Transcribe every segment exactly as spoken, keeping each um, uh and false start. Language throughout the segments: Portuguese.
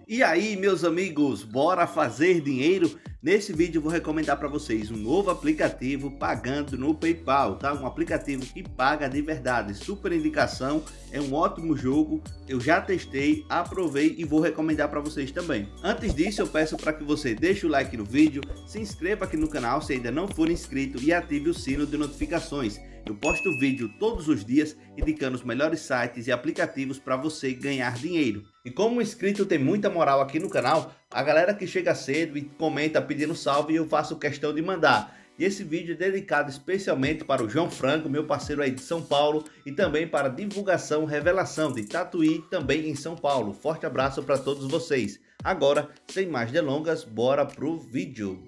E aí, meus amigos, bora fazer dinheiro? Nesse vídeo eu vou recomendar para vocês um novo aplicativo pagando no PayPal, tá? Um aplicativo que paga de verdade, super indicação, é um ótimo jogo, eu já testei, aprovei e vou recomendar para vocês também. Antes disso eu peço para que você deixe o like no vídeo, se inscreva aqui no canal se ainda não for inscrito e ative o sino de notificações. Eu posto vídeo todos os dias indicando os melhores sites e aplicativos para você ganhar dinheiro. E como o inscrito tem muita moral aqui no canal, a galera que chega cedo e comenta pedindo salve, eu faço questão de mandar. E esse vídeo é dedicado especialmente para o João Franco, meu parceiro aí de São Paulo, e também para divulgação revelação de Tatuí, também em São Paulo. Forte abraço para todos vocês. Agora, sem mais delongas, bora pro vídeo.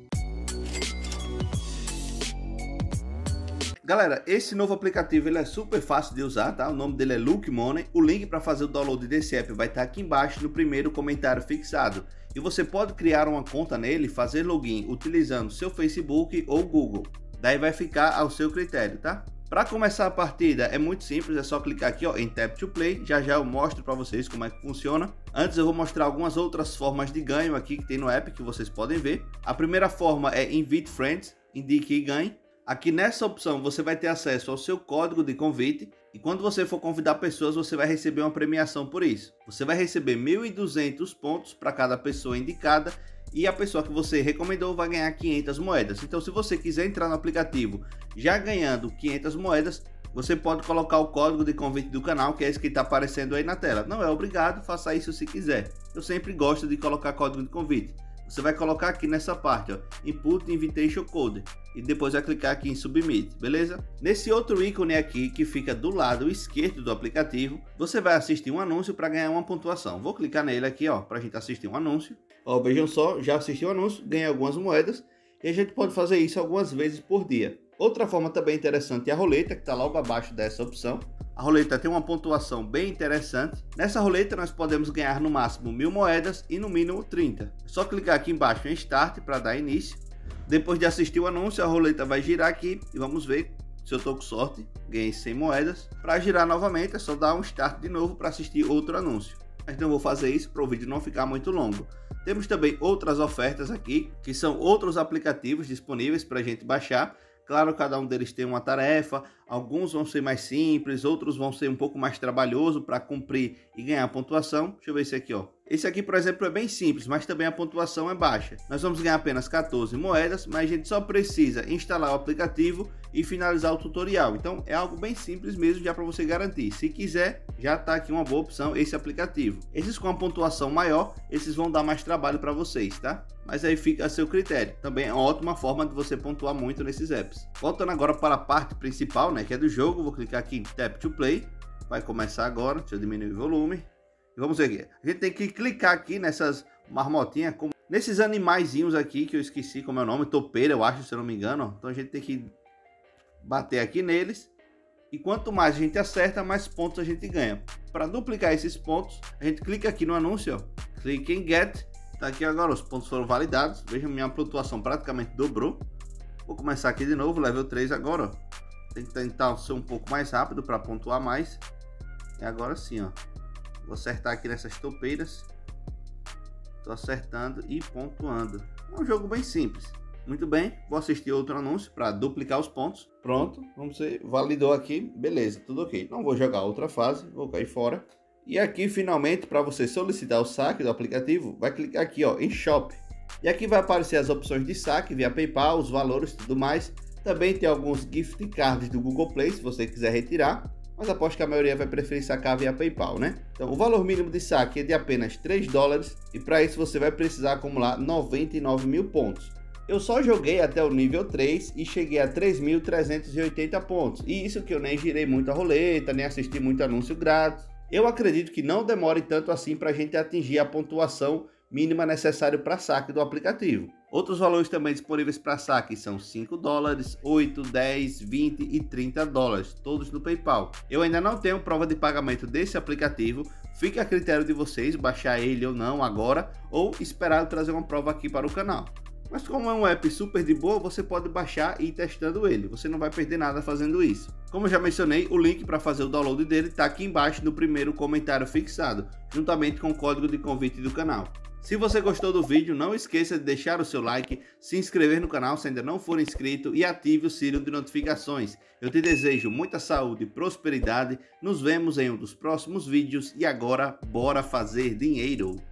Galera, esse novo aplicativo ele é super fácil de usar, tá? O nome dele é Look Money. O link para fazer o download desse app vai estar aqui embaixo no primeiro comentário fixado. E você pode criar uma conta nele, fazer login utilizando seu Facebook ou Google. Daí vai ficar ao seu critério, tá? Para começar a partida é muito simples, é só clicar aqui ó, em Tap to Play. Já já eu mostro para vocês como é que funciona. Antes eu vou mostrar algumas outras formas de ganho aqui que tem no app que vocês podem ver. A primeira forma é Invite Friends, indique e ganhe. Aqui nessa opção você vai ter acesso ao seu código de convite e quando você for convidar pessoas você vai receber uma premiação por isso. Você vai receber mil e duzentos pontos para cada pessoa indicada e a pessoa que você recomendou vai ganhar quinhentas moedas. Então se você quiser entrar no aplicativo já ganhando quinhentas moedas, você pode colocar o código de convite do canal, que é esse que está aparecendo aí na tela. Não é obrigado, faça isso se quiser. Eu sempre gosto de colocar código de convite. Você vai colocar aqui nessa parte, ó, Input Invitation Code, e depois vai clicar aqui em Submit, beleza? Nesse outro ícone aqui, que fica do lado esquerdo do aplicativo, você vai assistir um anúncio para ganhar uma pontuação. Vou clicar nele aqui, ó, para a gente assistir um anúncio. Ó, vejam só, já assisti o anúncio, ganhei algumas moedas, e a gente pode fazer isso algumas vezes por dia. Outra forma também interessante é a roleta, que está logo abaixo dessa opção. A roleta tem uma pontuação bem interessante. Nessa roleta nós podemos ganhar no máximo mil moedas e no mínimo trinta. É só clicar aqui embaixo em Start para dar início. Depois de assistir o anúncio, a roleta vai girar aqui e vamos ver se eu estou com sorte. Ganhei cem moedas. Para girar novamente é só dar um Start de novo para assistir outro anúncio. Mas não vou fazer isso para o vídeo não ficar muito longo. Temos também outras ofertas aqui, que são outros aplicativos disponíveis para a gente baixar. Claro, cada um deles tem uma tarefa, alguns vão ser mais simples, outros vão ser um pouco mais trabalhoso para cumprir e ganhar pontuação. Deixa eu ver esse aqui, ó. Esse aqui, por exemplo, é bem simples, mas também a pontuação é baixa. Nós vamos ganhar apenas quatorze moedas, mas a gente só precisa instalar o aplicativo e finalizar o tutorial. Então é algo bem simples mesmo, já para você garantir. Se quiser, já está aqui uma boa opção esse aplicativo. Esses com a pontuação maior, esses vão dar mais trabalho para vocês, tá? Mas aí fica a seu critério. Também é uma ótima forma de você pontuar muito nesses apps. Voltando agora para a parte principal, né, que é do jogo, vou clicar aqui em Tap to Play. Vai começar agora, deixa eu diminuir o volume. E vamos ver aqui. A gente tem que clicar aqui nessas marmotinhas, como nesses animaizinhos aqui, que eu esqueci como é o nome, topeira, eu acho, se eu não me engano. Ó. Então a gente tem que bater aqui neles. E quanto mais a gente acerta, mais pontos a gente ganha. Para duplicar esses pontos, a gente clica aqui no anúncio, ó. Clica em Get. Tá aqui agora, os pontos foram validados. Vejam, minha pontuação praticamente dobrou. Vou começar aqui de novo, level três agora, ó. Tem que tentar ser um pouco mais rápido para pontuar mais. E agora sim, ó. Vou acertar aqui nessas topeiras. Tô acertando e pontuando. É um jogo bem simples. Muito bem, vou assistir outro anúncio para duplicar os pontos. Pronto, vamos ver, validou aqui, beleza, tudo ok. Não vou jogar outra fase, vou cair fora. E aqui finalmente, para você solicitar o saque do aplicativo, vai clicar aqui ó, em Shop. E aqui vai aparecer as opções de saque via PayPal, os valores e tudo mais. Também tem alguns gift cards do Google Play, se você quiser retirar. Mas aposto que a maioria vai preferir sacar via PayPal, né? Então o valor mínimo de saque é de apenas três dólares. E para isso você vai precisar acumular noventa e nove mil pontos. Eu só joguei até o nível três e cheguei a três mil trezentos e oitenta pontos. E isso que eu nem girei muito a roleta, nem assisti muito anúncio grátis. Eu acredito que não demore tanto assim para a gente atingir a pontuação mínima necessária para saque do aplicativo. Outros valores também disponíveis para saque são cinco dólares, oito, dez, vinte e trinta dólares, todos no PayPal. Eu ainda não tenho prova de pagamento desse aplicativo, fica a critério de vocês baixar ele ou não agora, ou esperar eu trazer uma prova aqui para o canal. Mas como é um app super de boa, você pode baixar e ir testando ele, você não vai perder nada fazendo isso. Como eu já mencionei, o link para fazer o download dele está aqui embaixo no primeiro comentário fixado, juntamente com o código de convite do canal. Se você gostou do vídeo, não esqueça de deixar o seu like, se inscrever no canal se ainda não for inscrito e ative o sino de notificações. Eu te desejo muita saúde e prosperidade, nos vemos em um dos próximos vídeos e agora bora fazer dinheiro!